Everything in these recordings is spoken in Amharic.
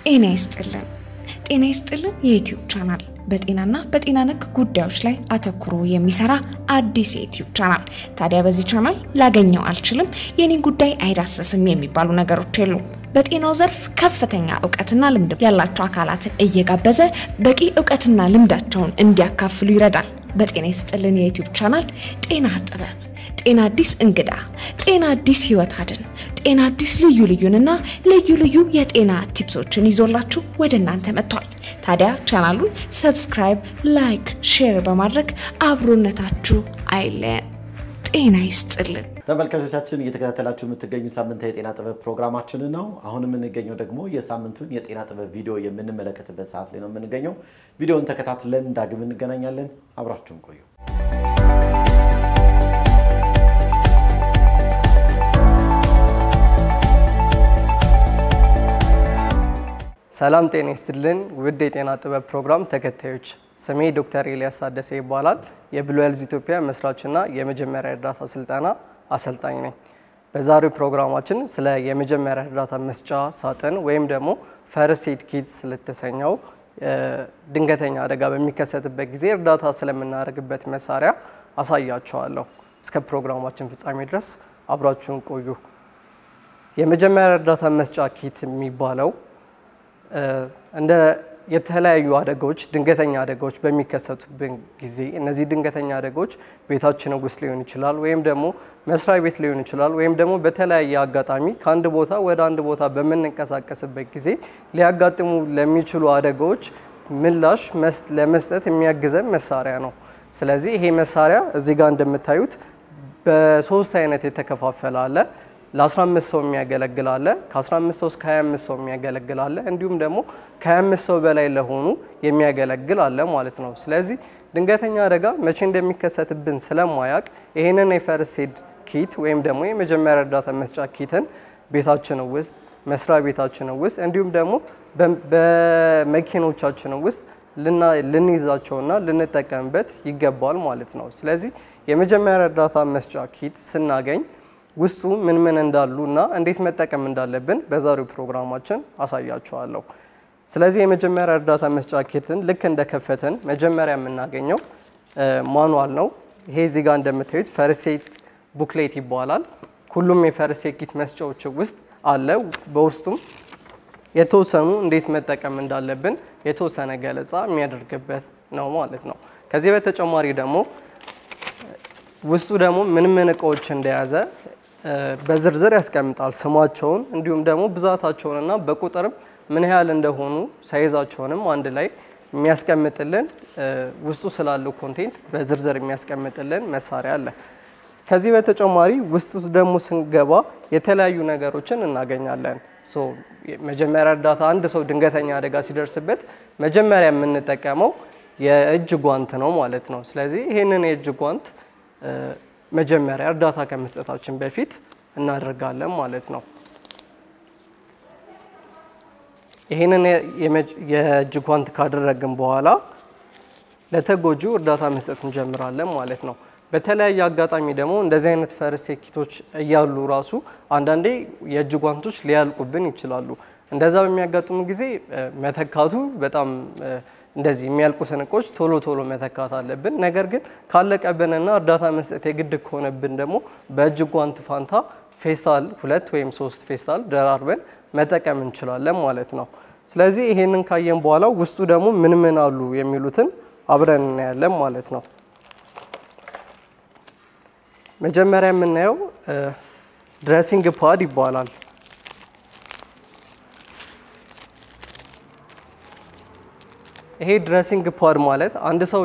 ጤና ይስጥልን የዩቲዩብ ቻናል በጤናና በጤና ነክ ጉዳዮች ላይ አተኩሮ የሚሰራ አዲስ የዩቲዩብ ቻናል። ታዲያ በዚህ ቻናል ላገኘው አልችልም የኔን ጉዳይ አይዳሰስም የሚባሉ ነገሮች የሉም። በጤናው ዘርፍ ከፍተኛ ዕውቀትና ልምድ ያላቸው አካላትን እየጋበዘ በቂ ዕውቀትና ልምዳቸውን እንዲያካፍሉ ይረዳል። በጤና ይስጥልን የዩቲዩብ ቻናል ጤና ጥበብ፣ ጤና አዲስ እንግዳ፣ ጤና አዲስ ህይወት አድን፣ ጤና አዲስ ልዩና ልዩ የጤና ቲፕሶችን ይዞላችሁ ወደ እናንተ መጥቷል። ታዲያ ቻናሉን ሰብስክራይብ፣ ላይክ፣ ሼር በማድረግ አብሮነታችሁ አይለየን። ጤና ይስጥልን። ተመልካቾቻችን እየተከታተላችሁ የምትገኙ ሳምንታዊ የጤና ጥበብ ፕሮግራማችን ነው። አሁን የምንገኘው ደግሞ የሳምንቱን የጤና ጥበብ ቪዲዮ የምንመለከትበት ሰዓት ላይ ነው የምንገኘው። ቪዲዮውን ተከታትለን ዳግም እንገናኛለን። አብራችሁን ቆዩ። ሰላም ጤና ይስጥልን ውድ የጤና ጥበብ ፕሮግራም ተከታዮች፣ ስሜ ዶክተር ኤልያስ ታደሰ ይባላል። የብሉ ሄልዝ ኢትዮጵያ መስራችና የመጀመሪያ እርዳታ ስልጠና አሰልጣኝ ነኝ። በዛሬው ፕሮግራማችን ስለ የመጀመሪያ እርዳታ መስጫ ሳጥን ወይም ደግሞ ፈርስት ኤድ ኪት ስለተሰኘው ድንገተኛ አደጋ በሚከሰትበት ጊዜ እርዳታ ስለምናደርግበት መሳሪያ አሳያችኋለሁ። እስከ ፕሮግራማችን ፍጻሜ ድረስ አብራችሁን ቆዩ። የመጀመሪያ እርዳታ መስጫ ኪት የሚባለው እንደ የተለያዩ አደጋዎች ድንገተኛ አደጋዎች በሚከሰቱበት ጊዜ እነዚህ ድንገተኛ አደጋዎች ቤታችን ውስጥ ሊሆን ይችላል ወይም ደግሞ መስሪያ ቤት ሊሆን ይችላል ወይም ደግሞ በተለያየ አጋጣሚ ከአንድ ቦታ ወደ አንድ ቦታ በመንቀሳቀስበት ጊዜ ሊያጋጥሙ ለሚችሉ አደጋዎች ምላሽ ለመስጠት የሚያግዘን መሳሪያ ነው። ስለዚህ ይሄ መሳሪያ እዚህ ጋር እንደምታዩት በሶስት አይነት የተከፋፈለ አለ። ለ15 ሰው የሚያገለግል አለ፣ ከ15 ሰው እስከ 25 ሰው የሚያገለግል አለ፣ እንዲሁም ደግሞ ከ25 ሰው በላይ ለሆኑ የሚያገለግል አለ ማለት ነው። ስለዚህ ድንገተኛ አደጋ መቼ እንደሚከሰትብን ስለማያውቅ ይሄንን የፈርስት ኤድ ኪት ወይም ደግሞ የመጀመሪያ እርዳታ መስጫ ኪትን ቤታችን ውስጥ፣ መስሪያ ቤታችን ውስጥ እንዲሁም ደግሞ በመኪኖቻችን ውስጥ ልንይዛቸውና ልንጠቀምበት ይገባል ማለት ነው። ስለዚህ የመጀመሪያ እርዳታ መስጫ ኪት ስናገኝ ውስጡ ምን እንዳሉና እንዴት መጠቀም እንዳለብን በዛሬው ፕሮግራማችን አሳያችኋለሁ። ስለዚህ የመጀመሪያ እርዳታ መስጫ ኪትን ልክ እንደከፈተን መጀመሪያ የምናገኘው ማኑዋል ነው። ይሄ እዚህ ጋር እንደምታዩት ፈርስት ኤድ ቡክሌት ይባላል። ሁሉም የፈርስት ኤድ ኪት መስጫዎች ውስጥ አለ። በውስጡም የተወሰኑ እንዴት መጠቀም እንዳለብን የተወሰነ ገለጻ የሚያደርግበት ነው ማለት ነው። ከዚህ በተጨማሪ ደግሞ ውስጡ ደግሞ ምን እቃዎች እንደያዘ በዝርዝር ያስቀምጣል። ስማቸውን እንዲሁም ደግሞ ብዛታቸውንና በቁጥርም ምን ያህል እንደሆኑ ሳይዛቸውንም አንድ ላይ የሚያስቀምጥልን ውስጡ ስላለው ኮንቴንት በዝርዝር የሚያስቀምጥልን መሳሪያ አለ። ከዚህ በተጨማሪ ውስጡ ደግሞ ስንገባ የተለያዩ ነገሮችን እናገኛለን። መጀመሪያ እርዳታ አንድ ሰው ድንገተኛ አደጋ ሲደርስበት መጀመሪያ የምንጠቀመው የእጅ ጓንት ነው ማለት ነው። ስለዚህ ይሄንን የእጅ ጓንት መጀመሪያ እርዳታ ከመስጠታችን በፊት እናደርጋለን ማለት ነው። ይሄንን የእጅ ጓንት ካደረግን በኋላ ለተጎጂው እርዳታ መስጠት እንጀምራለን ማለት ነው። በተለያየ አጋጣሚ ደግሞ እንደዚህ አይነት ፈርስት ኤድ ኪቶች እያሉ ራሱ አንዳንዴ የእጅ ጓንቶች ሊያልቁብን ይችላሉ። እንደዛ በሚያጋጥሙ ጊዜ መተካቱ በጣም እንደዚህ የሚያልቁትን እቃዎች ቶሎ መተካት አለብን። ነገር ግን ካለቀብንና እርዳታ መስጠት የግድ ከሆነብን ደግሞ በእጅ ጓንት ፋንታ ፌስታል 2 ወይም 3 ፌስታል ደራርበን መጠቀም እንችላለን ማለት ነው። ስለዚህ ይሄንን ካየን በኋላ ውስጡ ደግሞ ምን አሉ የሚሉትን አብረን እናያለን ማለት ነው። መጀመሪያ የምናየው ድሬሲንግ ፓድ ይባላል። ይሄ ድሬሲንግ ፓድ ማለት አንድ ሰው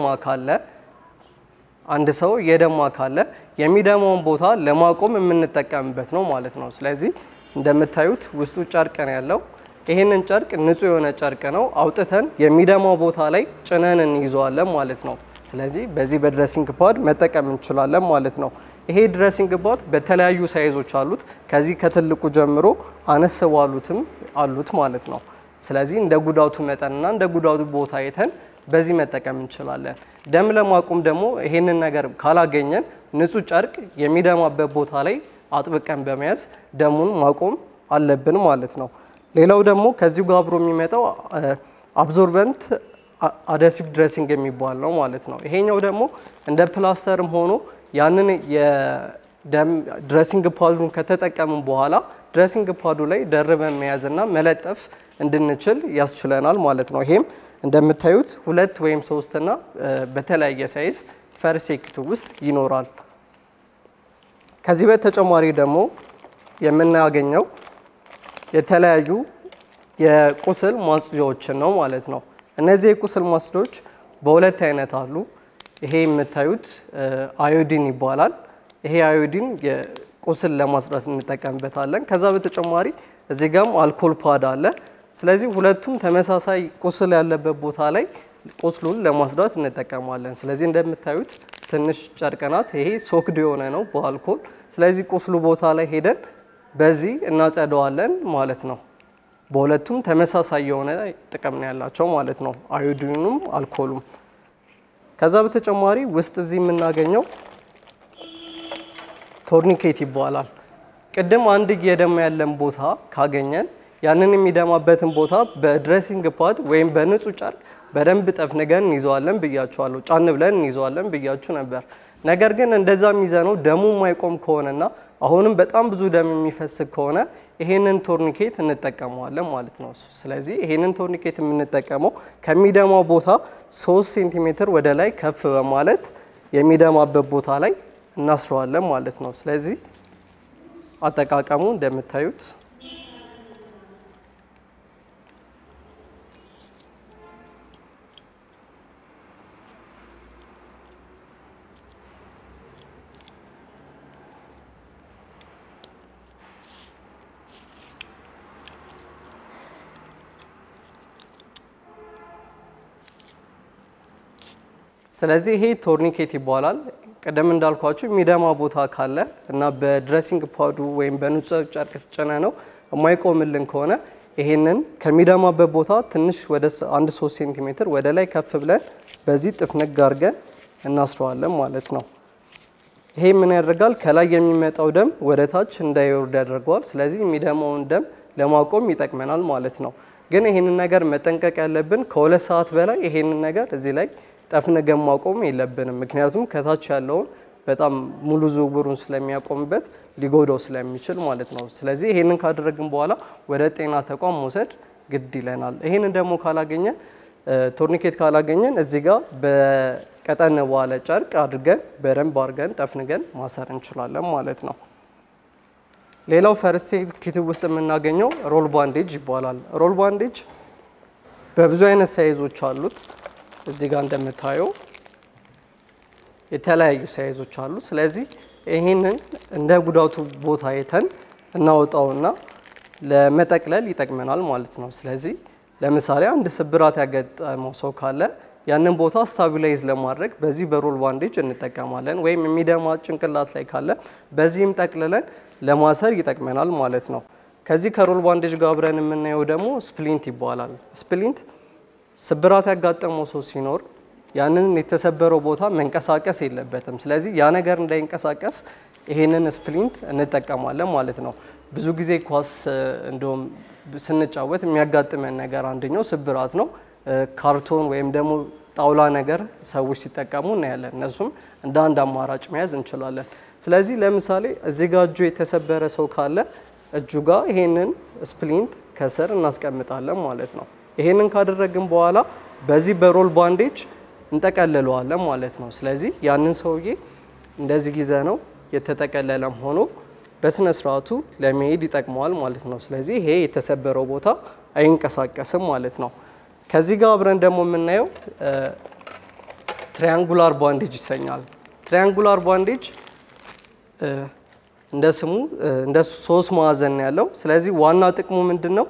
የደማ ካለ የሚደማውን ቦታ ለማቆም የምንጠቀምበት ነው ማለት ነው። ስለዚህ እንደምታዩት ውስጡ ጨርቅ ነው ያለው። ይሄንን ጨርቅ ንጹህ የሆነ ጨርቅ ነው። አውጥተን የሚደማው ቦታ ላይ ጭነን እንይዘዋለን ማለት ነው። ስለዚህ በዚህ በድሬሲንግ ፓድ መጠቀም እንችላለን ማለት ነው። ይሄ ድሬሲንግ ፓድ በተለያዩ ሳይዞች አሉት። ከዚህ ከትልቁ ጀምሮ አነስ ባሉትም አሉት ማለት ነው። ስለዚህ እንደ ጉዳቱ መጠንና እንደ ጉዳቱ ቦታ አይተን በዚህ መጠቀም እንችላለን። ደም ለማቆም ደግሞ ይሄንን ነገር ካላገኘን ንጹህ ጨርቅ የሚደማበት ቦታ ላይ አጥብቀን በመያዝ ደሙን ማቆም አለብን ማለት ነው። ሌላው ደግሞ ከዚሁ ጋር አብሮ የሚመጣው አብዞርበንት አደሲቭ ድሬሲንግ የሚባል ነው ማለት ነው። ይሄኛው ደግሞ እንደ ፕላስተርም ሆኖ ያንን የደም ድሬሲንግ ፓዱን ከተጠቀምን በኋላ ድሬሲንግ ፓዱ ላይ ደርበን መያዝና መለጠፍ እንድንችል ያስችለናል ማለት ነው። ይሄም እንደምታዩት 2 ወይም 3 እና በተለያየ ሳይዝ ፈርሴክቱ ውስጥ ይኖራል። ከዚህ በተጨማሪ ደግሞ የምናገኘው የተለያዩ የቁስል ማጽጃዎችን ነው ማለት ነው። እነዚህ የቁስል ማጽጃዎች በሁለት አይነት አሉ። ይሄ የምታዩት አዮዲን ይባላል። ይሄ አዮዲን የቁስል ለማጽዳት እንጠቀምበታለን። ከዛ በተጨማሪ እዚህ ጋርም አልኮል ፓድ አለ። ስለዚህ ሁለቱም ተመሳሳይ ቁስል ያለበት ቦታ ላይ ቁስሉን ለማጽዳት እንጠቀማለን። ስለዚህ እንደምታዩት ትንሽ ጨርቅ ናት። ይሄ ሶክድ የሆነ ነው በአልኮል። ስለዚህ ቁስሉ ቦታ ላይ ሄደን በዚህ እናጸደዋለን ማለት ነው። በሁለቱም ተመሳሳይ የሆነ ጥቅም ነው ያላቸው ማለት ነው፣ አዮዲኑም አልኮሉም። ከዛ በተጨማሪ ውስጥ እዚህ የምናገኘው ቶርኒኬት ይባላል። ቅድም አንድ እየደማ ያለን ቦታ ካገኘን ያንን የሚደማበትን ቦታ በድሬሲንግ ፓድ ወይም በንጹህ ጨርቅ በደንብ ጠፍንገን እንይዘዋለን ብያችኋለሁ። ጫን ብለን እንይዘዋለን ብያችሁ ነበር። ነገር ግን እንደዛ የሚዘነው ደሙ የማይቆም ከሆነና አሁንም በጣም ብዙ ደም የሚፈስ ከሆነ ይሄንን ቶርኒኬት እንጠቀመዋለን ማለት ነው። ስለዚህ ይሄንን ቶርኒኬት የምንጠቀመው ከሚደማው ቦታ 3 ሴንቲሜትር ወደ ላይ ከፍ በማለት የሚደማበት ቦታ ላይ እናስረዋለን ማለት ነው። ስለዚህ አጠቃቀሙ እንደምታዩት ስለዚህ ይሄ ቶርኒኬት ይባላል። ቀደም እንዳልኳችሁ የሚደማ ቦታ ካለ እና በድሬሲንግ ፓዱ ወይም በንጹህ ጨርቅ ጭነ ነው የማይቆምልን ከሆነ ይሄንን ከሚደማበት ቦታ ትንሽ ወደ 1-3 ሴንቲሜትር ወደ ላይ ከፍ ብለን በዚህ ጥፍንግ አድርገን እናስረዋለን ማለት ነው። ይሄ ምን ያደርጋል? ከላይ የሚመጣው ደም ወደ ታች እንዳይወርድ ያደርገዋል። ስለዚህ የሚደማውን ደም ለማቆም ይጠቅመናል ማለት ነው። ግን ይሄንን ነገር መጠንቀቅ ያለብን ከ2 ሰዓት በላይ ይሄንን ነገር እዚህ ላይ ጠፍንገን ማቆም የለብንም። ምክንያቱም ከታች ያለውን በጣም ሙሉ ዝውውሩን ስለሚያቆምበት ሊጎዳው ስለሚችል ማለት ነው። ስለዚህ ይሄንን ካደረግን በኋላ ወደ ጤና ተቋም መውሰድ ግድ ይለናል። ይሄንን ደግሞ ካላገኘን ቶርኒኬት ካላገኘን እዚህ ጋር በቀጠን ባለ ጨርቅ አድርገን በደንብ አድርገን ጠፍንገን ማሰር እንችላለን ማለት ነው። ሌላው ፈርስት ኤድ ኪት ውስጥ የምናገኘው ሮል ባንዴጅ ይባላል። ሮል ባንዴጅ በብዙ አይነት ሳይዞች አሉት። እዚህ ጋር እንደምታየው የተለያዩ ሳይዞች አሉ። ስለዚህ ይሄንን እንደ ጉዳቱ ቦታ አይተን እናወጣውና ለመጠቅለል ይጠቅመናል ማለት ነው። ስለዚህ ለምሳሌ አንድ ስብራት ያጋጠመው ሰው ካለ ያንን ቦታ ስታቢላይዝ ለማድረግ በዚህ በሮል ባንዴጅ እንጠቀማለን። ወይም የሚደማ ጭንቅላት ላይ ካለ በዚህም ጠቅልለን ለማሰር ይጠቅመናል ማለት ነው። ከዚህ ከሮል ባንዴጅ ጋር አብረን የምናየው ደግሞ ስፕሊንት ይባላል። ስፕሊንት ስብራት ያጋጠመው ሰው ሲኖር ያንን የተሰበረው ቦታ መንቀሳቀስ የለበትም። ስለዚህ ያ ነገር እንዳይንቀሳቀስ ይሄንን ስፕሊንት እንጠቀማለን ማለት ነው። ብዙ ጊዜ ኳስ እንደውም ስንጫወት የሚያጋጥመን ነገር አንደኛው ስብራት ነው። ካርቶን ወይም ደግሞ ጣውላ ነገር ሰዎች ሲጠቀሙ እናያለን። እነሱም እንደ አንድ አማራጭ መያዝ እንችላለን። ስለዚህ ለምሳሌ እዚህ ጋር እጁ የተሰበረ ሰው ካለ እጁ ጋር ይሄንን ስፕሊንት ከስር እናስቀምጣለን ማለት ነው። ይሄንን ካደረግን በኋላ በዚህ በሮል ባንዴጅ እንጠቀልለዋለን ማለት ነው። ስለዚህ ያንን ሰውዬ እንደዚህ ጊዜ ነው የተጠቀለለም ሆኖ በስነ ስርዓቱ ለመሄድ ይጠቅመዋል ማለት ነው። ስለዚህ ይሄ የተሰበረው ቦታ አይንቀሳቀስም ማለት ነው። ከዚህ ጋር አብረን ደግሞ የምናየው ትራያንጉላር ባንዴጅ ይሰኛል። ትራያንጉላር ባንዴጅ እንደ ስሙ እንደ 3 ማዕዘን ያለው። ስለዚህ ዋና ጥቅሙ ምንድነው?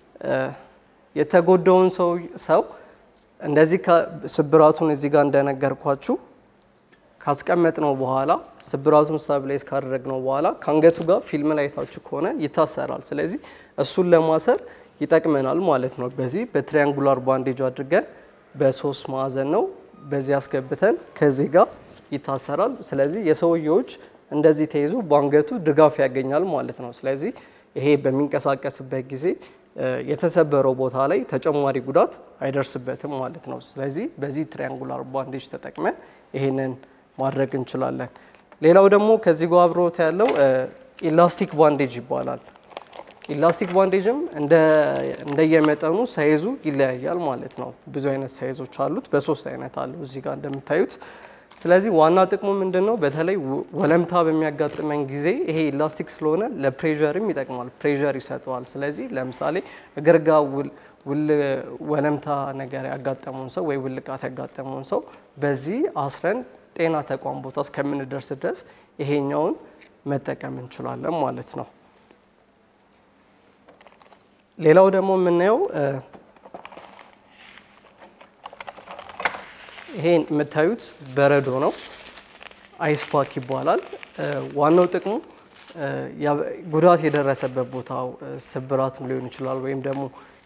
የተጎዳውን ሰው እንደዚህ ስብራቱን እዚህ ጋር እንደነገርኳችሁ ካስቀመጥነው በኋላ ስብራቱን ስታቢላይዝ ካደረግነው በኋላ ካንገቱ ጋር ፊልም ላይ ታችሁ ከሆነ ይታሰራል። ስለዚህ እሱን ለማሰር ይጠቅመናል ማለት ነው። በዚህ በትራያንጉላር ባንዴጅ አድርገን በ3 ማዕዘን ነው በዚህ አስገብተን ከዚህ ጋር ይታሰራል። ስለዚህ የሰውየዎች እንደዚህ ተይዞ ባንገቱ ድጋፍ ያገኛል ማለት ነው። ስለዚህ ይሄ በሚንቀሳቀስበት ጊዜ የተሰበረው ቦታ ላይ ተጨማሪ ጉዳት አይደርስበትም ማለት ነው። ስለዚህ በዚህ ትሪያንጉላር ባንዴጅ ተጠቅመን ይሄንን ማድረግ እንችላለን። ሌላው ደግሞ ከዚህ ጋር አብሮት ያለው ኢላስቲክ ባንዴጅ ይባላል። ኢላስቲክ ባንዴጅም እንደየመጠኑ ሳይዙ ይለያያል ማለት ነው። ብዙ አይነት ሳይዞች አሉት። በ3 አይነት አለው እዚህ ጋር እንደምታዩት። ስለዚህ ዋና ጥቅሙ ምንድነው? በተለይ ወለምታ በሚያጋጥመን ጊዜ ይሄ ኢላስቲክ ስለሆነ ለፕሬዠርም ይጠቅማል፣ ፕሬዠር ይሰጠዋል። ስለዚህ ለምሳሌ እግር ጋር ወለምታ ነገር ያጋጠመውን ሰው ወይ ውልቃት ያጋጠመውን ሰው በዚህ አስረን ጤና ተቋም ቦታ እስከምንደርስ ድረስ ይሄኛውን መጠቀም እንችላለን ማለት ነው። ሌላው ደግሞ የምናየው ይሄን የምታዩት በረዶ ነው። አይስ ፓክ ይባላል። ዋናው ጥቅሙ ጉዳት የደረሰበት ቦታው ስብራትም ሊሆን ይችላል ወይም ደግሞ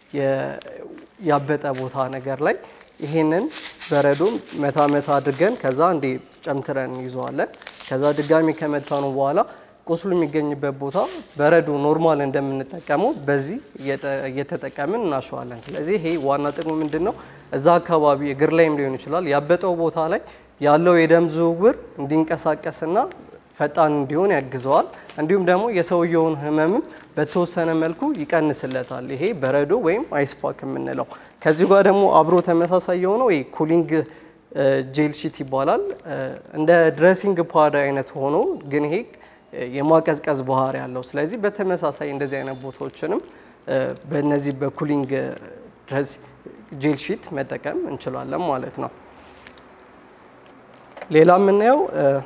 ያበጠ ቦታ ነገር ላይ ይሄንን በረዶ መታ አድርገን ከዛ እንዴ ጨምትረን ይዘዋለን። ከዛ ድጋሚ ከመታነው በኋላ ቁስሉ የሚገኝበት ቦታ በረዶ ኖርማል እንደምንጠቀመው በዚህ እየተጠቀምን እናሸዋለን። ስለዚህ ይሄ ዋና ጥቅሙ ምንድነው? እዛ አካባቢ እግር ላይም ሊሆን ይችላል ያበጠው ቦታ ላይ ያለው የደም ዝውውር እንዲንቀሳቀስና ፈጣን እንዲሆን ያግዘዋል። እንዲሁም ደግሞ የሰውየውን ህመምም በተወሰነ መልኩ ይቀንስለታል። ይሄ በረዶ ወይም አይስ ፓክ የምንለው። ከዚህ ጋር ደግሞ አብሮ ተመሳሳይ የሆነው ይሄ ኩሊንግ ጄል ሺት ይባላል። እንደ ድሬሲንግ ፓድ አይነት ሆኖ ግን ይሄ የማቀዝቀዝ ባህሪ ያለው። ስለዚህ በተመሳሳይ እንደዚህ አይነት ቦታዎችንም በእነዚህ በኩሊንግ ድሬስ ጄል ሺት መጠቀም እንችላለን ማለት ነው። ሌላ የምናየው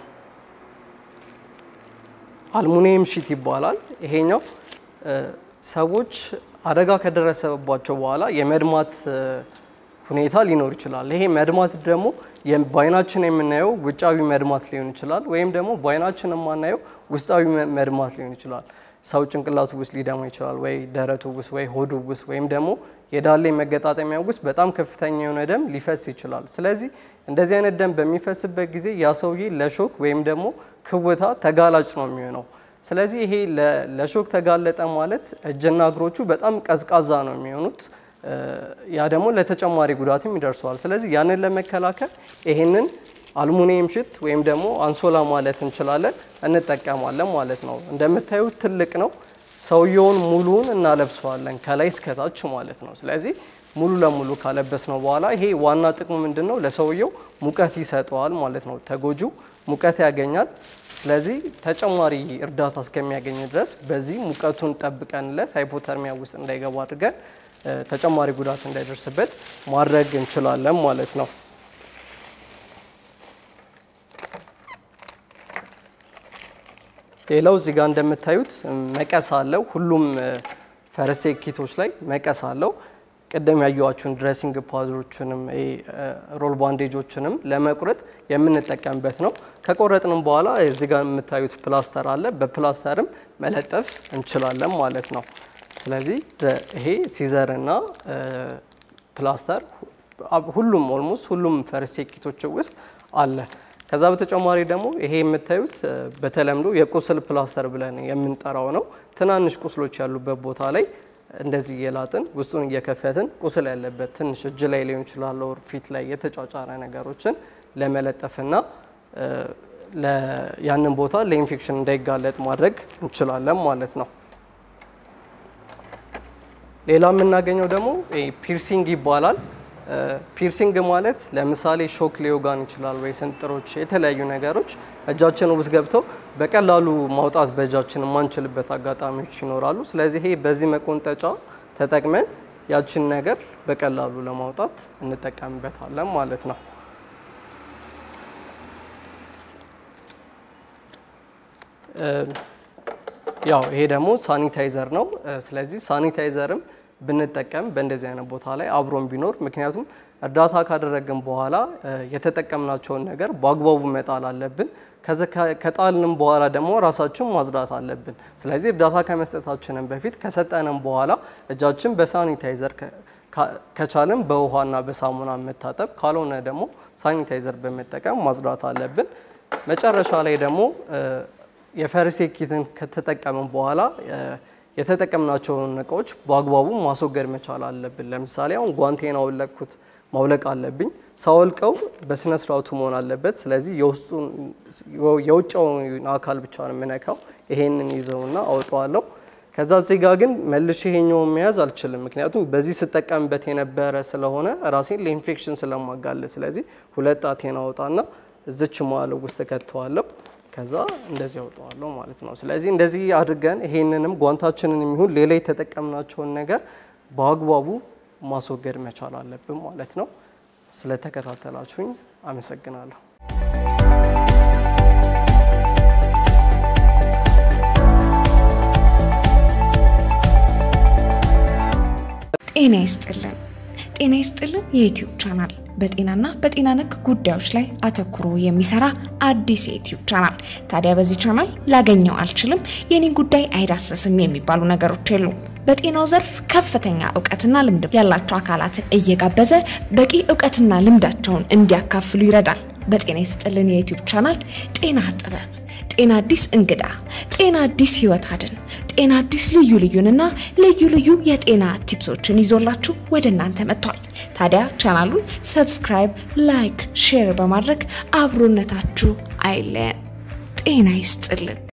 አልሙኒየም ሺት ይባላል። ይሄኛው ሰዎች አደጋ ከደረሰባቸው በኋላ የመድማት ሁኔታ ሊኖር ይችላል። ይሄ መድማት ደግሞ በአይናችን የምናየው ውጫዊ መድማት ሊሆን ይችላል ወይም ደግሞ በአይናችን የማናየው ውስጣዊ መድማት ሊሆን ይችላል። ሰው ጭንቅላቱ ውስጥ ሊደማ ይችላል ወይ ደረቱ ውስጥ ወይ ሆዱ ውስጥ ወይም ደግሞ የዳሌ መገጣጠሚያ ውስጥ በጣም ከፍተኛ የሆነ ደም ሊፈስ ይችላል። ስለዚህ እንደዚህ አይነት ደም በሚፈስበት ጊዜ ያ ሰውዬ ለሾክ ወይም ደግሞ ክውታ ተጋላጭ ነው የሚሆነው። ስለዚህ ይሄ ለሾክ ተጋለጠ ማለት እጅና እግሮቹ በጣም ቀዝቃዛ ነው የሚሆኑት። ያ ደግሞ ለተጨማሪ ጉዳትም ይደርሰዋል። ስለዚህ ያንን ለመከላከል ይሄንን አልሙኒየም ሺት ወይም ደግሞ አንሶላ ማለት እንችላለን እንጠቀማለን ማለት ነው። እንደምታዩት ትልቅ ነው። ሰውየውን ሙሉውን እናለብሰዋለን ከላይ እስከ ታች ማለት ነው። ስለዚህ ሙሉ ለሙሉ ካለበስነው በኋላ ይሄ ዋና ጥቅሙ ምንድነው? ለሰውየው ሙቀት ይሰጠዋል ማለት ነው። ተጎጂው ሙቀት ያገኛል። ስለዚህ ተጨማሪ እርዳታ እስከሚያገኝ ድረስ በዚህ ሙቀቱን ጠብቀንለት ሃይፖተርሚያ ውስጥ እንዳይገባ አድርገን ተጨማሪ ጉዳት እንዳይደርስበት ማድረግ እንችላለን ማለት ነው። ሌላው እዚህ ጋር እንደምታዩት መቀስ አለው። ሁሉም ፈርስት ኤድ ኪቶች ላይ መቀስ አለው። ቀደም ያዩዋችሁን ድሬሲንግ ፓድሮችንም ሮል ባንዴጆችንም ለመቁረጥ የምንጠቀምበት ነው። ከቆረጥንም በኋላ እዚህ ጋር የምታዩት ፕላስተር አለ። በፕላስተርም መለጠፍ እንችላለን ማለት ነው። ስለዚህ ይሄ ሲዘር እና ፕላስተር ሁሉም ኦልሞስት ሁሉም ፈርስት ኤድ ኪቶች ውስጥ አለ። ከዛ በተጨማሪ ደግሞ ይሄ የምታዩት በተለምዶ የቁስል ፕላስተር ብለን የምንጠራው ነው። ትናንሽ ቁስሎች ያሉበት ቦታ ላይ እንደዚህ የላጥን ውስጡን እየከፈትን ቁስል ያለበት ትንሽ እጅ ላይ ሊሆን ይችላል ወር ፊት ላይ የተጫጫረ ነገሮችን ለመለጠፍና ያንን ቦታ ለኢንፌክሽን እንዳይጋለጥ ማድረግ እንችላለን ማለት ነው። ሌላ የምናገኘው ደግሞ ፒርሲንግ ይባላል። ፒርሲንግ ማለት ለምሳሌ ሾክ ሊወጋን ይችላል ወይ ስንጥሮች፣ የተለያዩ ነገሮች እጃችን ውስጥ ገብተው በቀላሉ ማውጣት በእጃችን የማንችልበት አጋጣሚዎች ይኖራሉ። ስለዚህ ይሄ በዚህ መቆንጠጫ ተጠቅመን ያችን ነገር በቀላሉ ለማውጣት እንጠቀምበታለን ማለት ነው። ያው ይሄ ደግሞ ሳኒታይዘር ነው። ስለዚህ ሳኒታይዘርም ብንጠቀም በእንደዚህ አይነት ቦታ ላይ አብሮን ቢኖር፣ ምክንያቱም እርዳታ ካደረግን በኋላ የተጠቀምናቸውን ነገር በአግባቡ መጣል አለብን። ከጣልንም በኋላ ደግሞ ራሳችን ማጽዳት አለብን። ስለዚህ እርዳታ ከመስጠታችንን በፊት ከሰጠንም በኋላ እጃችን በሳኒታይዘር ከቻልን በውሃና በሳሙና መታጠብ፣ ካልሆነ ደግሞ ሳኒታይዘር በመጠቀም ማጽዳት አለብን። መጨረሻ ላይ ደግሞ የፈርስት ኤድ ኪትን ከተጠቀምን በኋላ የተጠቀምናቸውን እቃዎች በአግባቡ ማስወገድ መቻል አለብን። ለምሳሌ አሁን ጓንቴን አውለቅኩት ማውለቅ አለብኝ። ሳውልቀው በስነ ስርዓቱ መሆን አለበት። ስለዚህ የውጭውን አካል ብቻ ነው የምነካው። ይሄንን ይዘውና አውጣዋለሁ። ከዛ እዚህ ጋር ግን መልሼ ይሄኛውን መያዝ አልችልም። ምክንያቱም በዚህ ስጠቀምበት የነበረ ስለሆነ ራሴን ለኢንፌክሽን ስለማጋለጥ። ስለዚህ ሁለት ጣቴን አውጣና እዚች መሃል ውስጥ ከተዋለሁ። ከዛ እንደዚህ አውጣዋለሁ ማለት ነው። ስለዚህ እንደዚህ አድርገን ይሄንንም ጓንታችንን የሚሆን ሌላ የተጠቀምናቸውን ነገር በአግባቡ ማስወገድ መቻል አለብን ማለት ነው። ስለተከታተላችሁኝ አመሰግናለሁ። ጤና ይስጥልን የዩቲዩብ ቻናል በጤናና በጤና ነክ ጉዳዮች ላይ አተኩሮ የሚሰራ አዲስ የዩቲዩብ ቻናል። ታዲያ በዚህ ቻናል ላገኘው አልችልም የኔን ጉዳይ አይዳሰስም የሚባሉ ነገሮች የሉም። በጤናው ዘርፍ ከፍተኛ ዕውቀትና ልምድ ያላቸው አካላትን እየጋበዘ በቂ ዕውቀትና ልምዳቸውን እንዲያካፍሉ ይረዳል። በጤና ይስጥልን የዩቲዩብ ቻናል ጤና ጥበብ፣ ጤና አዲስ እንግዳ፣ ጤና አዲስ ህይወት አድን፣ ጤና አዲስ ልዩና ልዩ የጤና ቲፕሶችን ይዞላችሁ ወደ እናንተ መጥቷል። ታዲያ ቻናሉን ሰብስክራይብ፣ ላይክ፣ ሼር በማድረግ አብሮነታችሁ አይለየን። ጤና ይስጥልን።